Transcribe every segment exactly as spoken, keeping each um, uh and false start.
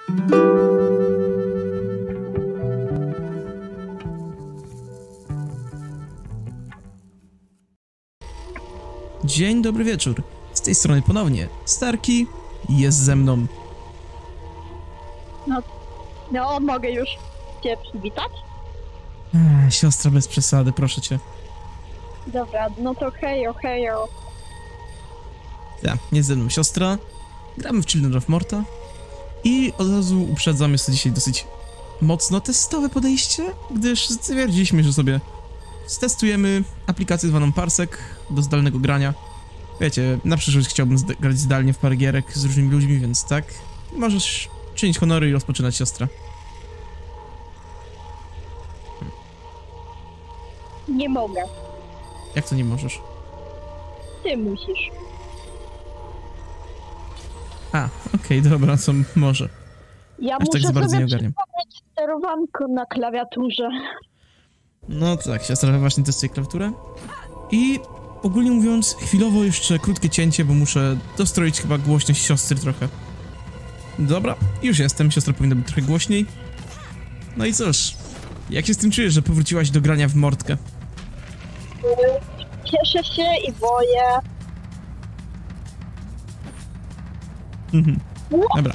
Dzień dobry wieczór. Z tej strony ponownie Starki jest ze mną. No, no mogę już cię przywitać? Ech, siostra bez przesady, proszę cię. Dobra, no to hejo, hejo. Tak, jest ze mną siostra. Gramy w Children of Morta. I od razu uprzedzam, jest to dzisiaj dosyć mocno testowe podejście, gdyż stwierdziliśmy, że sobie stestujemy aplikację zwaną Parsec do zdalnego grania. Wiecie, na przyszłość chciałbym zd grać zdalnie w parę gierek z różnymi ludźmi, więc tak, możesz czynić honory i rozpoczynać, siostra. Nie mogę. Jak to nie możesz? Ty musisz. A, okej, okay, dobra, co może. Ja Aż muszę tak za bardzo sobie nie ogarniam. przypomnieć sterowanko na klawiaturze. No tak, siostra właśnie testuje klawiaturę. I ogólnie mówiąc, chwilowo jeszcze krótkie cięcie, bo muszę dostroić chyba głośność siostry trochę. Dobra, już jestem, siostra powinna być trochę głośniej. No i cóż, jak się z tym czujesz, że powróciłaś do grania w Mortkę? Cieszę się i boję. Mhm. Dobra.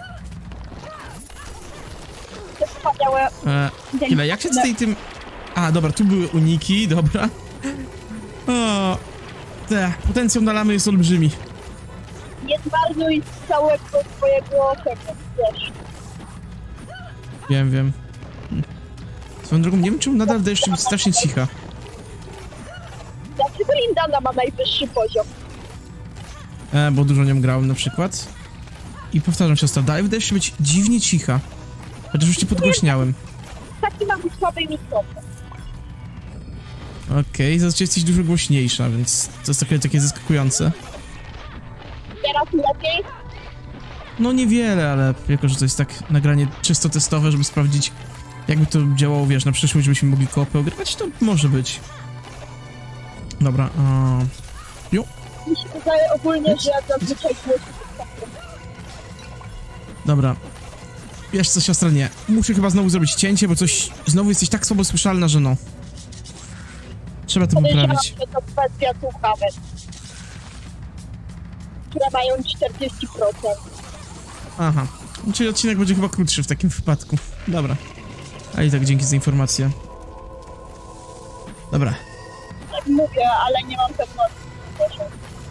To wspaniałe. E, chwila, jak się tutaj tym... A, dobra, tu były uniki, dobra. O, te, potencjał na lamy jest olbrzymi. Nie zmarnuj całego swojego tego, wiesz. Wiem, wiem. Hm. Swoją drogą, nie wiem, czemu nadal deszcz być strasznie cicha. Dlaczego Lindana ma najwyższy poziom? E, bo dużo nią grałem na przykład. I powtarzam, siostra, dalej wydaje się być dziwnie cicha. Chociaż już cię podgłośniałem. Taki ma być słaby mikrofon. Okej, okay, zazwyczaj jesteś dużo głośniejsza, więc to jest takie, takie zaskakujące. Teraz lepiej? No niewiele, ale jako, że to jest tak nagranie czysto testowe, żeby sprawdzić, jakby to działało, wiesz, na przyszłość, żebyśmy mogli koopy ogrywać, to może być. Dobra, uh... jo. Mi się wydaje ogólnie, że zazwyczaj głośno. Dobra. Wiesz co, siostra, nie. Muszę chyba znowu zrobić cięcie, bo coś... Znowu jesteś tak słabo słyszalna, że no. Trzeba to poprawić. Podejrzewam, że to kwestia słuchawek, które mają czterdzieści procent. Aha. Czyli odcinek będzie chyba krótszy w takim wypadku. Dobra. A i tak dzięki za informację. Dobra. Tak mówię, ale nie mam pewności. Proszę.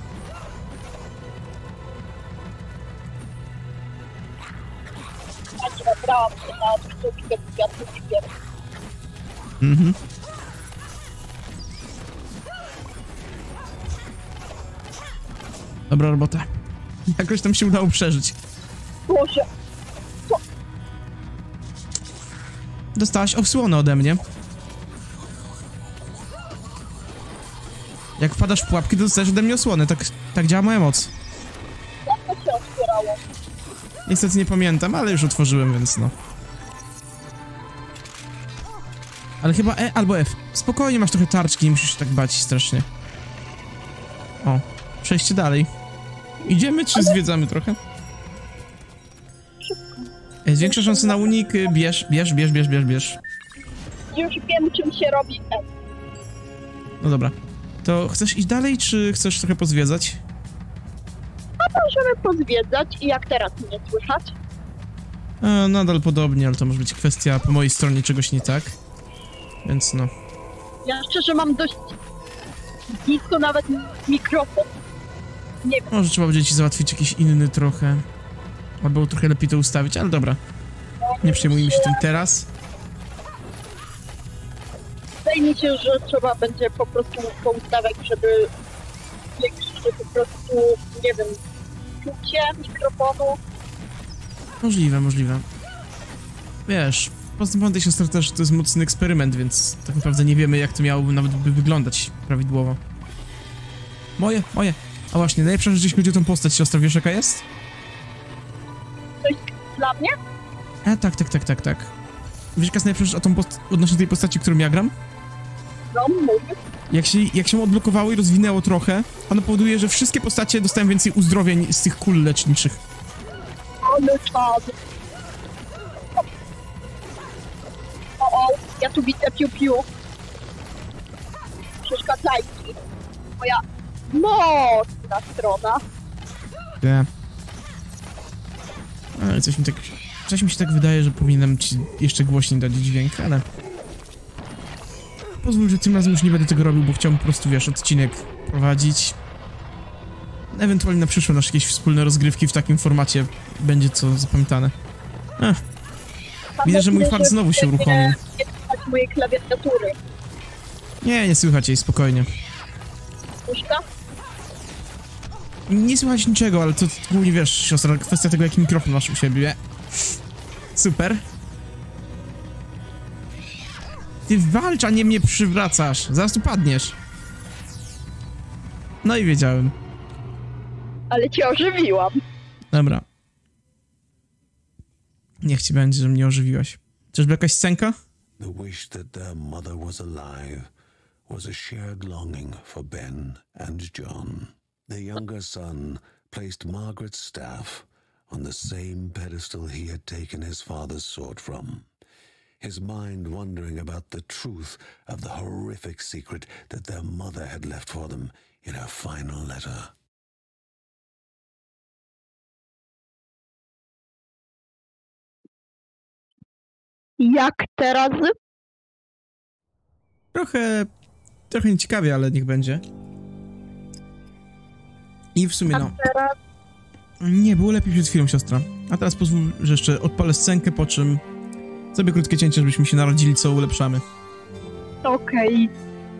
Ja nie nabrałam się na odczucie kwiatów. Mhm. Dobra robota. Jakoś tam się udało przeżyć. Boże. Co? Dostałaś osłonę ode mnie. Jak wpadasz w pułapki, to dostajesz ode mnie osłonę. Tak, tak działa moja moc. Jak to się otwierało? Niestety nie pamiętam, ale już otworzyłem, więc no. Ale chyba E albo F. Spokojnie, masz trochę tarczki, nie musisz się tak bać strasznie. O, przejście dalej. Idziemy, czy zwiedzamy trochę? Jest większa szansa na unik, bierz, bierz, bierz, bierz, bierz, bierz. Już wiem, czym się robi F. No dobra. To chcesz iść dalej, czy chcesz trochę pozwiedzać? A możemy pozwiedzać i jak teraz mnie słychać? E, nadal podobnie, ale to może być kwestia po mojej stronie czegoś nie tak. Więc no. Ja szczerze mam dość blisko nawet mikrofon. Nie wiem. Może trzeba będzie ci załatwić jakiś inny trochę. Albo trochę lepiej to ustawić, ale dobra. Nie przejmujmy się tym teraz. Wydaje mi się, że trzeba będzie po prostu poustawiać, żeby zwiększyć po prostu, nie wiem, czucie mikrofonu. Możliwe, możliwe. Wiesz, poza tym pamiętaj, siostra, też to jest mocny eksperyment, więc tak naprawdę nie wiemy, jak to miałoby nawet by wyglądać prawidłowo. Moje, moje. A właśnie, najlepsza rzecz, jeśli chodzi o tą postać, siostra, wiesz jaka jest? Coś dla mnie? E, tak, tak, tak, tak, tak. Wiesz jaka jest najlepsza rzecz o tą post odnośnie tej postaci, którą ja gram? No, mówię. Jak się, jak się odblokowało i rozwinęło trochę, ono powoduje, że wszystkie postacie dostają więcej uzdrowień z tych kul leczniczych. Ale czad. Ja tu widzę piu-piu. Przeszkadzajki. Moja mocna strona. Nie. Ale coś mi tak... Coś mi się tak wydaje, że powinienem ci jeszcze głośniej dać dźwięk, ale... Pozwól, że tym razem już nie będę tego robił, bo chciałbym po prostu, wiesz, odcinek prowadzić. Ewentualnie na przyszłe nasze jakieś wspólne rozgrywki w takim formacie będzie co zapamiętane. Ech. Widzę, że mój fart znowu się uruchomił. Nie słychać mojej klawiatury. Nie, nie słychać jej, spokojnie. Puszka? Nie słychać niczego, ale to głównie, wiesz, siostra, kwestia tego, jaki mikrofon masz u siebie. Super. Ty walcz, a nie mnie przywracasz. Zaraz tu padniesz. No i wiedziałem. Ale cię ożywiłam. Dobra. Niech ci będzie, że mnie ożywiłaś. Czyżby jakaś scenka? The wish that their mother was alive was a shared longing for Ben and John. The younger son placed Margaret's staff on the same pedestal he had taken his father's sword from, his mind wondering about the truth of the horrific secret that their mother had left for them in her final letter. Jak teraz? Trochę... Trochę nieciekawie, ale niech będzie. I w sumie no... Teraz? Nie, było lepiej przed chwilą, siostra. A teraz pozwól, że jeszcze odpalę scenkę, po czym... Sobie krótkie cięcie, żebyśmy się narodzili, co ulepszamy. Okej.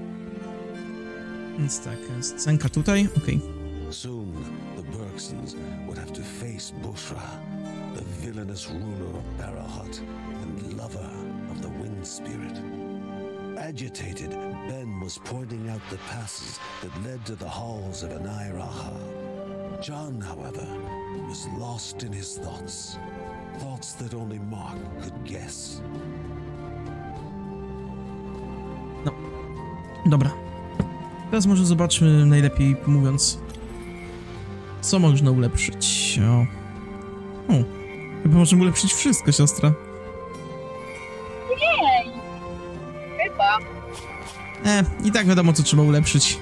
Więc tak, scenka tutaj, okej. Soon the Bergsons would have to face Bushra, the villainous ruler of Barahut and lover of the Wind Spirit. Agitated, Ben was pointing out the passes that led to the halls of Anairaha. John, however, was lost in his thoughts, thoughts that only Mark could guess. No, dobra. Teraz może zobaczmy, najlepiej mówiąc, co można ulepszyć. O, o chyba możemy ulepszyć wszystko, siostra. Jej! Chyba. E, i tak wiadomo, co trzeba ulepszyć.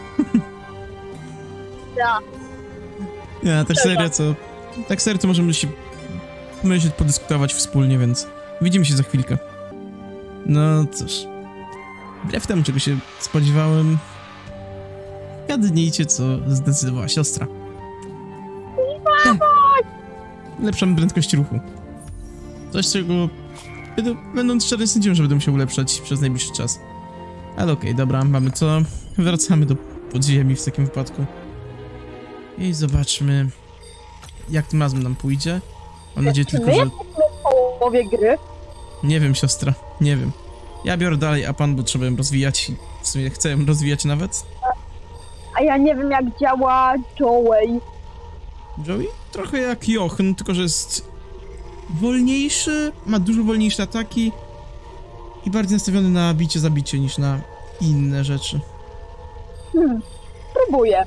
Ja. Ja, tak serio, co... Tak serio, to możemy się pomyśleć, podyskutować wspólnie, więc widzimy się za chwilkę. No cóż. Wbrew temu, czego się spodziewałem, gadnijcie, co zdecydowała siostra. E, lepszam prędkość ruchu. Coś, czego... Będąc szczerym, sądziłem, że będę musiał ulepszać przez najbliższy czas. Ale okej, okay, dobra, mamy co? Wracamy do podziemi w takim wypadku. I zobaczmy, jak tym razem nam pójdzie. Mam nadzieję Czy tylko, my że... jesteśmy w połowie gry? Nie wiem, siostra, nie wiem. Ja biorę dalej, a pan, bo trzeba ją rozwijać i w sumie chcę ją rozwijać nawet. A ja nie wiem, jak działa Joey. Joey? Trochę jak Jochen, tylko że jest wolniejszy, ma dużo wolniejsze ataki i bardziej nastawiony na bicie, zabicie niż na inne rzeczy. Hmm, spróbuję.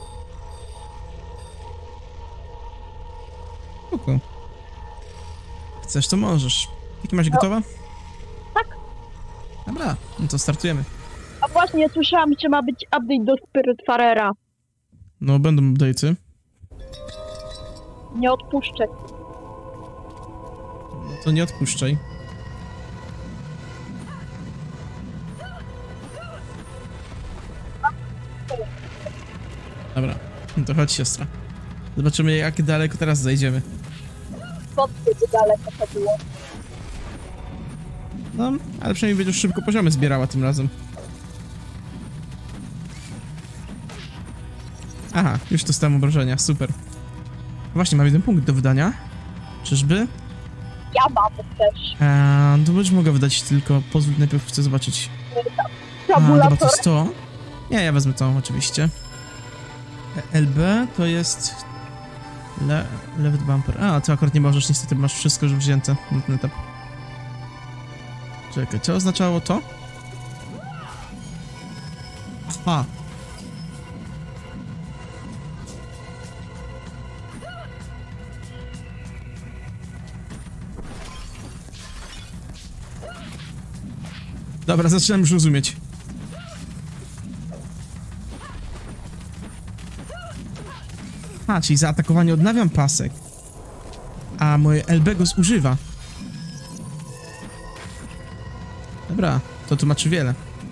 Spoko. Chcesz, to możesz. W takim razie No. gotowa? Tak. Dobra, no to startujemy. A właśnie, słyszałam, że ma być update do Spiritfarera. No, będą update'y. Nie odpuszczę. No to nie odpuszczaj. Dobra, no to chodź, siostra. Zobaczymy, jak daleko teraz zajdziemy. Wątpię, daleko to było. No, ale przynajmniej będziesz szybko poziomy zbierała tym razem. Aha, już dostałem obrażenia, super. Właśnie, mam jeden punkt do wydania. Czyżby? Ja mam też. Eee, to już mogę wydać, tylko pozwól, najpierw chcę zobaczyć. A, dobra, to Tabulator. jest to. Nie, ja wezmę to, oczywiście. L B to jest... Le left bumper. A, to akurat nie możesz, niestety masz wszystko już wzięte na ten etap. Czekaj, co oznaczało to? Aha. Dobra, zaczynam już rozumieć. A, czyli za atakowanie odnawiam pasek. A moje Elbego zużywa. Dobra, to tłumaczy wiele.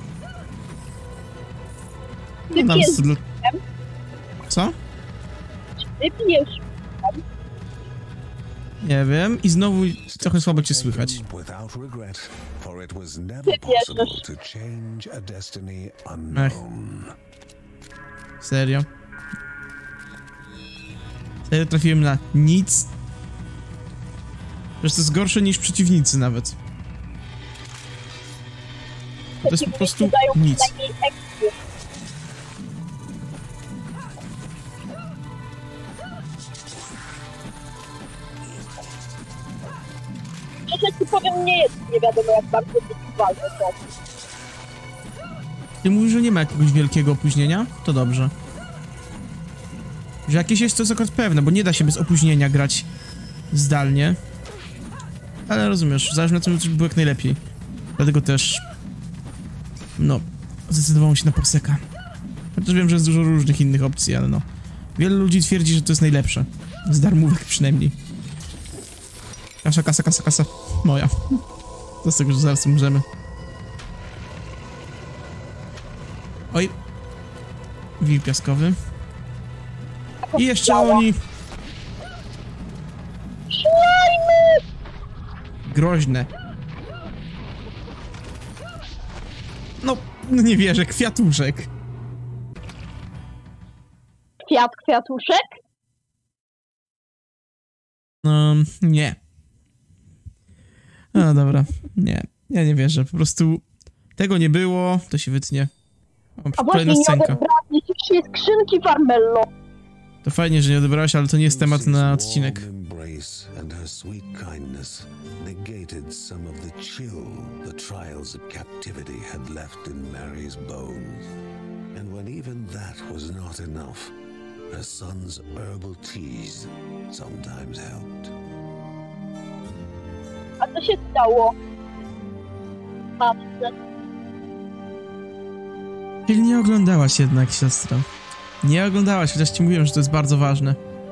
No, nawet Wypijesz, dla- Co? wypijesz. Nie wiem. I znowu trochę słabo cię słychać. Without regret, for it was never Ty possible bierzesz. to change a destiny unknown. Serio? Serio trafiłem na nic? Przecież to jest gorsze niż przeciwnicy nawet. To jest po prostu Dają nic. przynajmniej ekspy. Szczerze ci powiem, nie jest nie wiadomo jak bardzo wyczuwalne to. Ty mówisz, że nie ma jakiegoś wielkiego opóźnienia? To dobrze. Że jakieś jest to jest akurat pewne, bo nie da się bez opóźnienia grać zdalnie. Ale rozumiesz, zależy na tym, żeby było jak najlepiej. Dlatego też... No, zdecydowałem się na Parseka. Chociaż wiem, że jest dużo różnych innych opcji, ale no. Wiele ludzi twierdzi, że to jest najlepsze. Z darmówek przynajmniej. Kasa, kasa, kasa, kasa. Moja. To z tego, że zaraz umrzemy. Oj. Wilk piaskowy. I jeszcze oni. Szlajmy! Groźne. No, no nie wierzę, kwiatuszek. Kwiat, kwiatuszek? Um, nie. A, dobra. Nie, ja nie wierzę. Po prostu tego nie było, to się wytnie. O, A właśnie kolejna nie scenka. odebrali wszystkie skrzynki Farmello. To fajnie, że nie odebrałeś, ale to nie jest temat na odcinek. Lucy's warm embrace and her sweet kindness negated some of the chill the trials of captivity had left in Mary's bones. And when even that was not enough, her son's herbal teas sometimes helped. A co się stało? Matce. Czyli nie oglądałaś jednak, siostra. Nie oglądałaś, chociaż ci mówiłem, że to jest bardzo ważne.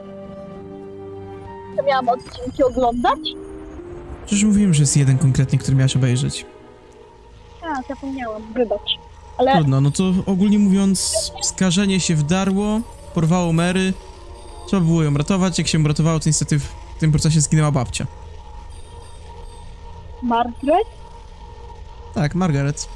To miałam odcinki oglądać? Przecież mówiłem, że jest jeden konkretnie, który miałaś obejrzeć. A, zapomniałam, wybacz. Ale Trudno, no to ogólnie mówiąc, skażenie się wdarło, porwało Mary. Trzeba było ją ratować, jak się ją ratowało, to niestety w tym procesie zginęła babcia. Margaret? Tak, Margaret.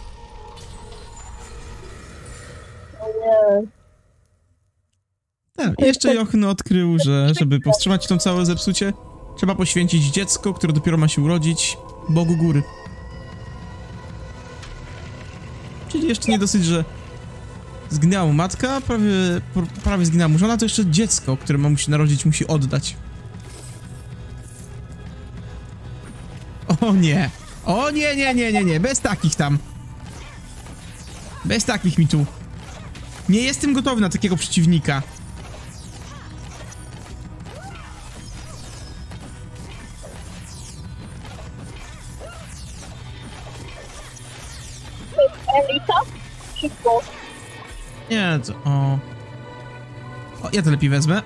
O nie. Tak, i jeszcze Jochen odkrył, że żeby powstrzymać to całe zepsucie, trzeba poświęcić dziecko, które dopiero ma się urodzić, Bogu Góry. Czyli jeszcze nie dosyć, że zginęła mu matka, prawie, prawie zginęła mu żona, to jeszcze dziecko, które ma mu się narodzić, musi oddać. O nie! O nie, nie, nie, nie, nie, bez takich tam. Bez takich mi tu. Nie jestem gotowy na takiego przeciwnika. To jest Elita? Czy kto? Nie, to... O... O, ja to lepiej wezmę.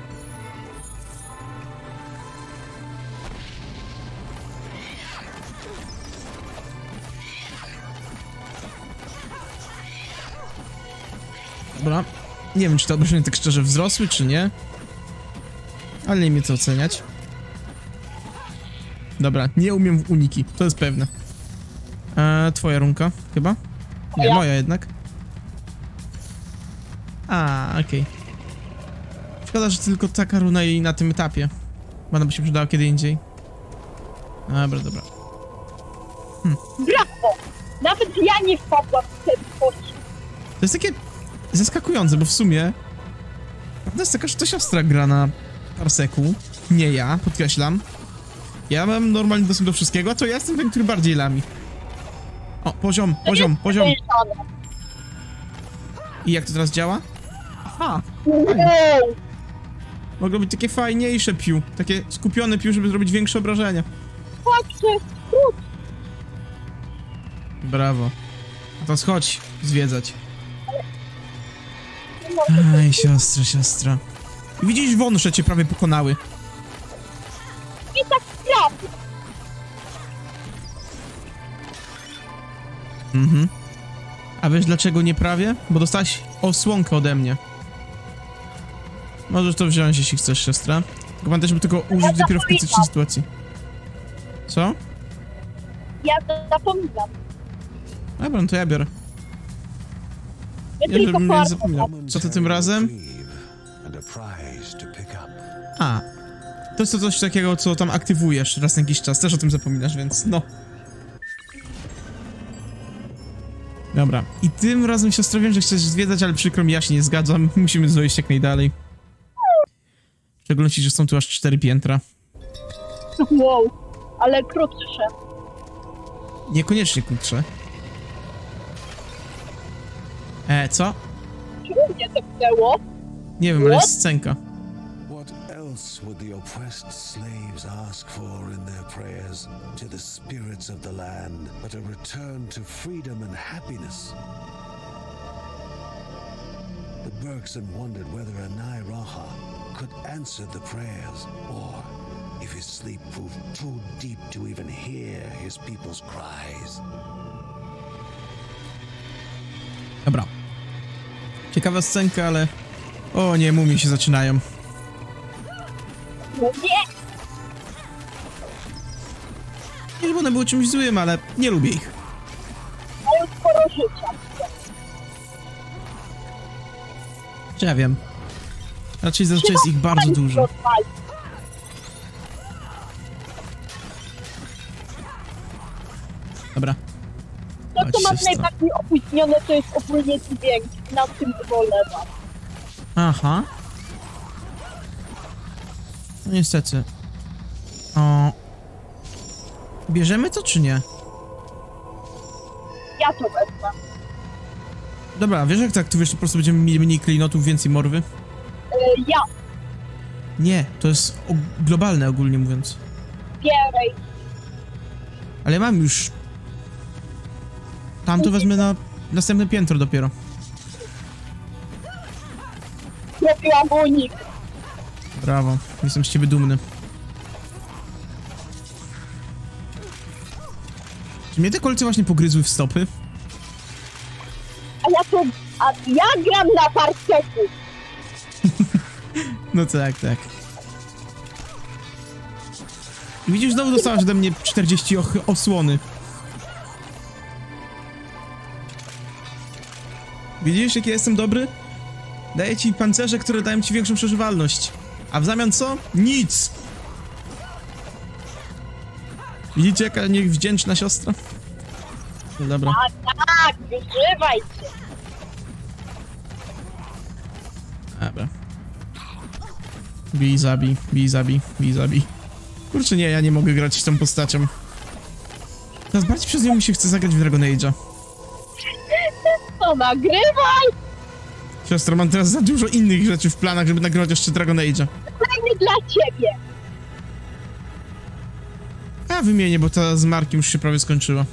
Dobra. Nie wiem, czy te obrażenia tak szczerze wzrosły, czy nie. Ale nie mnie co oceniać. Dobra, nie umiem w uniki, to jest pewne. Eee, twoja runka, chyba? Nie, Moja. moja jednak. A, okej. Szkoda, że tylko taka runa i na tym etapie. Bo ona by się przydała kiedy indziej. Dobra, dobra. Brawo! Nawet ja nie wpadłam w ten sposób. To jest takie zaskakujące, bo w sumie... To jest taka, że to siostra gra na Parseku. Nie ja, podkreślam. Ja mam normalny dostęp do wszystkiego, a to ja jestem ten, który bardziej lami. O, poziom, poziom, poziom. Wyjeżdżane. I jak to teraz działa? Aha, Wow! mogło być takie fajniejsze piu. Takie skupione piu, żeby zrobić większe obrażenia. Patrzcie, skrót. Brawo. To chodź zwiedzać. Nie mogę. Aj, siostra, siostra. Widzisz, wąsze cię prawie pokonały. I tak prawie. Mhm. A wiesz dlaczego nie prawie? Bo dostałaś osłonkę ode mnie. Możesz to wziąć, jeśli chcesz, siostra. Tylko pamiętaj, żeby tego użyć dopiero w krytycznej sytuacji. Co? Ja to zapominam. Dobra, no to ja biorę. Ja Ja tylko żebym po nie arku zapomniał. Co to tym razem? And a prize to pick up. A. To jest to coś takiego, co tam aktywujesz raz na jakiś czas. Też o tym zapominasz, więc no. Dobra. I tym razem, siostra, wiem, że chcesz zwiedzać, ale przykro mi, ja się nie zgadzam. Musimy dojść jak najdalej. W szczególności, że są tu aż cztery piętra. Wow, ale krótsze. Niekoniecznie krótsze. E, co? Czemu mnie tepnęło? Nie wiem, ale What? jest scenka. What else would the oppressed slaves ask for in their prayers to the spirits of the land but a return to freedom and happiness? The Bergson wondered whether Anai Raha could answer the prayers, or if his sleep proved too deep to even hear his people's cries. Dobra. Ciekawa scenka, ale... O nie, mumie się zaczynają. No nie! Nie, żeby one były czymś złym, ale nie lubię ich. Mają sporo życia. Czy ja wiem. Raczej zazwyczaj jest ich bardzo dużo. Dobra. To, co Chodź, masz siostro. najbardziej opóźnione, to jest ogólnie dźwięk. Na tym ubolewam. Aha. No niestety. O. Bierzemy to czy nie? Ja to wezmę. Dobra, wiesz jak tak tu wiesz, to po prostu będziemy mieli mniej klejnotów, więcej morwy? Yy, ja. Nie, to jest o globalne ogólnie mówiąc. Bieraj. Ale mam już... Tam to wezmę na następne piętro dopiero. Zrobiłam unik. Brawo, jestem z ciebie dumny. Czy mnie te kolce właśnie pogryzły w stopy? A ja to... A ja gram na parketu. No tak, tak. I widzisz, znowu dostałaś ode mnie czterdzieści och osłony. Widzisz, jaki ja jestem dobry? Daję ci pancerze, które dają ci większą przeżywalność. A w zamian co? Nic! Widzicie, jaka niewdzięczna siostra? No dobra. A tak, używajcie. Dobra. Bij, zabij, bij, zabij, bij, zabij. Kurczę, nie, ja nie mogę grać tą postacią. Teraz bardziej przez nią mi się chce zagrać w Dragon Age'a. To nagrywaj! Siostro, mam teraz za dużo innych rzeczy w planach, żeby nagrywać jeszcze Dragon Age'a. Fajny dla ciebie. A wymienię, bo ta z Markiem już się prawie skończyła.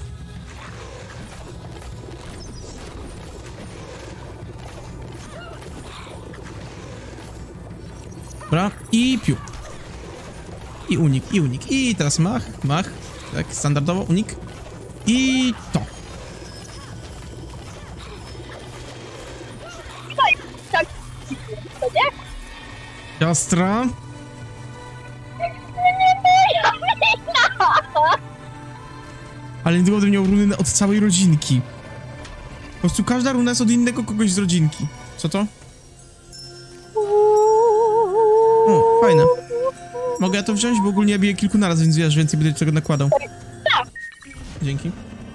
Dobra, i piu. I unik, i unik. I teraz mach, mach. Tak, standardowo, unik. I to. Tak, tak. To nie? Siostra. Nie moja wina! Ale nie będę miał runy od całej rodzinki. Po prostu każda runa jest od innego kogoś z rodzinki. Co to? O, fajne. Mogę ja to wziąć, bo ogólnie ja biję kilku naraz, więc wiesz, więcej będę czego nakładał. Tak. Dzięki.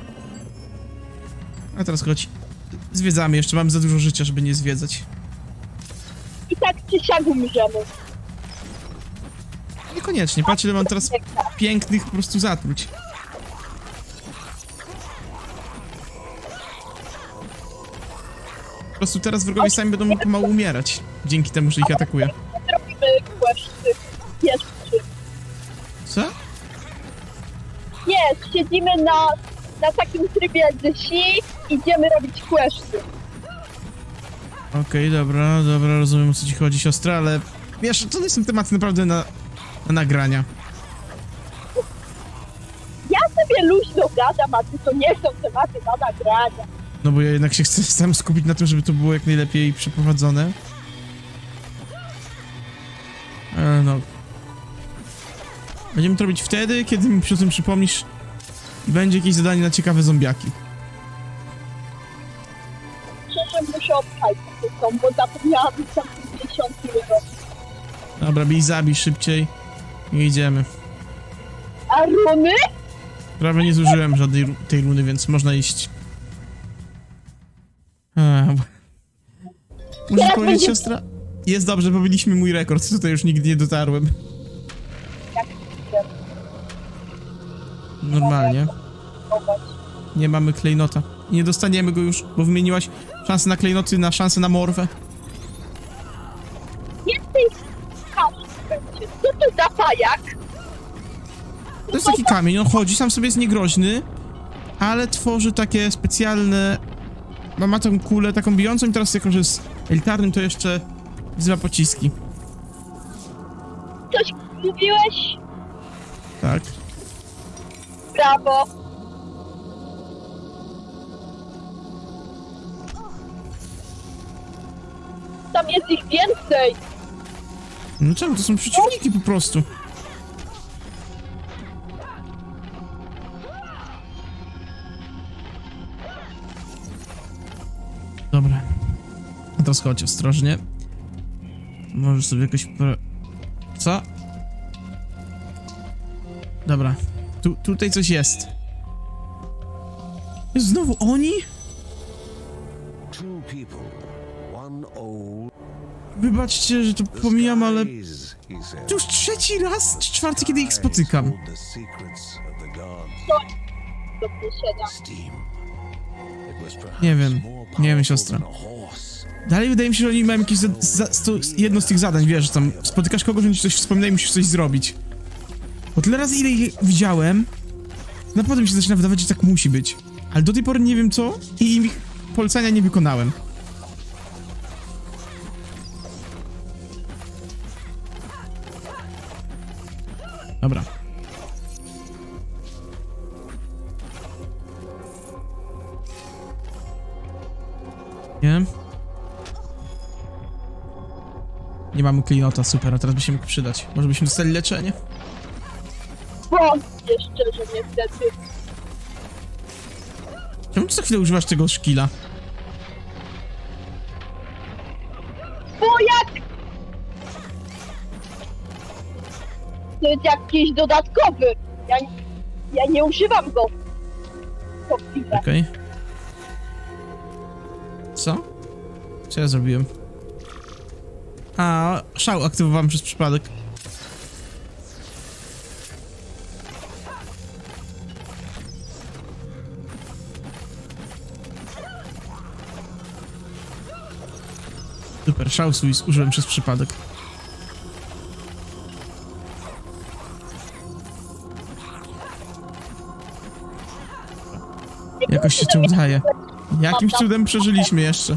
A teraz chodź. Zwiedzamy, jeszcze mam za dużo życia, żeby nie zwiedzać. I tak czy siak umrzemy. Niekoniecznie, patrz ile mam teraz pięknych po prostu zatruć. Po prostu teraz wrogowie sami będą pomału umierać. Dzięki temu, że ich atakuję. Zrobimy questy. Jeszcze. Co? Nie, siedzimy na na takim trybie The Sea idziemy robić questy. Okej, okay, dobra, dobra, rozumiem, o co ci chodzi, siostra, ale wiesz, to nie są tematy naprawdę na, na nagrania. Ja sobie luźno gadam, a ty to nie są tematy na nagrania. No bo ja jednak się chcę sam skupić na tym, żeby to było jak najlepiej przeprowadzone. Ale no... Będziemy to robić wtedy, kiedy mi przy tym przypomnisz i będzie jakieś zadanie na ciekawe zombiaki. Szczerze muszę obchać tą, bo zapomniałam tam pięćdziesiąt rok. Dobra, bij, zabij szybciej i idziemy. A runy? Prawie nie zużyłem żadnej ru tej runy, więc można iść. Eee. Muszę Teraz powiedzieć, będzie... siostra? Jest dobrze, pobiliśmy mój rekord, tutaj już nigdy nie dotarłem. Jak Normalnie. Nie mamy klejnota. Nie dostaniemy go już, bo wymieniłaś szansę na klejnoty na szansę na morwę. Jesteś będzie. Co to za pajak? To jest taki kamień, on chodzi, sam sobie jest niegroźny, ale tworzy takie specjalne... Ma, ma tą kulę taką bijącą i teraz jako, że jest elitarnym, to jeszcze wzywa pociski. Coś mówiłeś? Tak. Brawo. Tam jest ich więcej. No czemu? To są przeciwniki po prostu. Dobra. A teraz chodź ostrożnie. Możesz sobie jakoś... Co? Dobra. Tu, tutaj coś jest. Jest znowu oni? Two people, one old Wybaczcie, że to pomijam, ale... Skies, he said. To już trzeci raz, czy czwarty, kiedy ich spotykam. Hold the secrets of the gods. Do wniesienia. Steam. It was perhaps Nie wiem, more nie wiem, powerful siostra. than a horse. Dalej wydaje mi się, że oni mają jakieś za, za, sto, jedno z tych zadań, wiesz, tam spotykasz kogoś, on ci coś wspomina i musisz coś zrobić. Bo tyle razy, ile ich widziałem, naprawdę mi się zaczyna wydawać, że tak musi być. Ale do tej pory nie wiem co i ich polecenia nie wykonałem. Dobra. Nie? Nie mamy klinota, super, a teraz by się mógł przydać. Może byśmy dostali leczenie? Wątpię szczerze, niestety. Czemu ty co chwilę używasz tego szkila? Bo jak... To jest jakiś dodatkowy. Ja, ja nie używam go. To chwilę. Okej. Okay. Co? Co ja zrobiłem? A, szał aktywowałem przez przypadek. Super, szał swój użyłem przez przypadek. Jakoś się to udaje. Jakimś cudem przeżyliśmy jeszcze.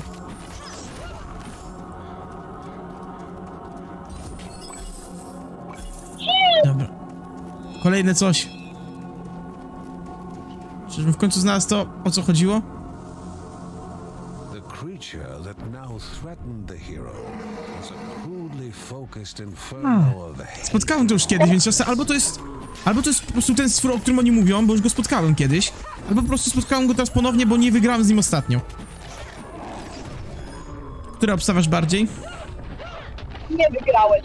Dobra. Kolejne coś. Czyżbym w końcu znalazł to, o co chodziło? The creature that now threatened the hero was a crudely focused inferno of hate. Spotkałem to już kiedyś, więc siostra, albo to jest... Albo to jest po prostu ten stwór, o którym oni mówią, bo już go spotkałem kiedyś. Albo po prostu spotkałem go teraz ponownie, bo nie wygrałem z nim ostatnio. Które obstawiasz bardziej? Nie wygrałeś.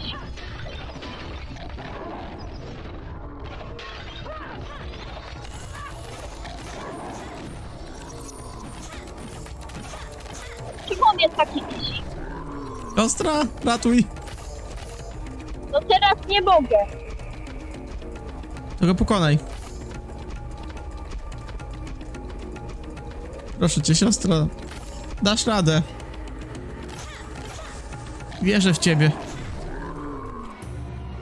Czemu on jest taki wisi? Siostra, ratuj! No teraz nie mogę. To go pokonaj. Proszę cię, siostra. Dasz radę. Wierzę w ciebie.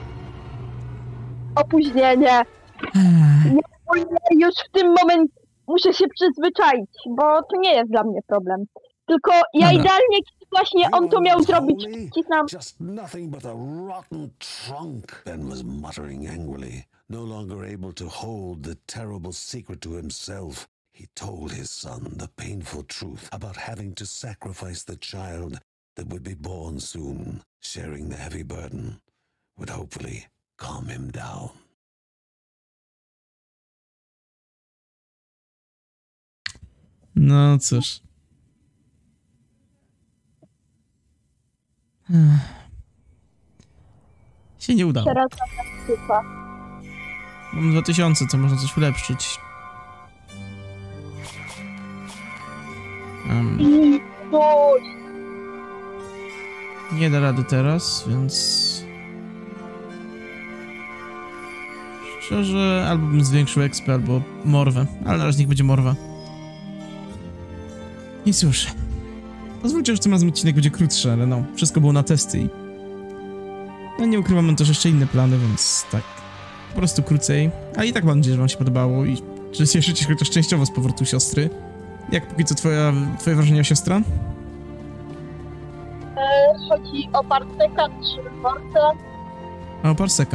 Opóźnienie. Nie, już w tym momencie muszę się przyzwyczaić, bo to nie jest dla mnie problem. Tylko ja Dobra. idealnie właśnie on to miał You zrobić. told me Cisnam. just nothing but a rotten trunk. Ben was muttering angrily, no longer able to hold the terrible secret to himself. He told his son the painful truth about having to sacrifice the child that would be born soon. Sharing the heavy burden would hopefully calm him down. No cóż. Ech. Się nie udało. Teraz na typa. Mam dwa tysiące, co można coś ulepszyć. Um, I coś. nie da rady teraz, więc... Szczerze, albo bym zwiększył expę, albo morwę. Ale na razie niech będzie morwa. I cóż. Pozwólcie, że tym razem odcinek będzie krótszy, ale no, wszystko było na testy i... No nie ukrywam, mam też jeszcze inne plany, więc tak... Po prostu krócej. Ale i tak mam nadzieję, że wam się podobało i że cieszycie się chociaż częściowo z powrotu siostry. Jak póki co twoja, twoje wrażenia o siostra? E, chodzi o Barteka czy Bartę. A o Parseka.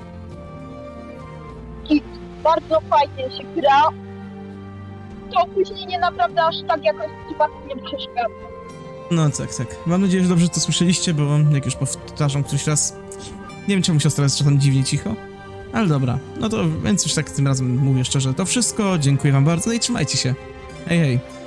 I bardzo fajnie się gra. To opóźnienie naprawdę aż tak jakoś bardzo nie przeszkadza. No tak, tak. Mam nadzieję, że dobrze to słyszeliście, bo jak już powtarzam któryś raz... Nie wiem, czemu siostra jest czasem dziwnie cicho. Ale dobra, no to więc już tak tym razem mówię szczerze. To wszystko, dziękuję wam bardzo, no i trzymajcie się. Hej, hej.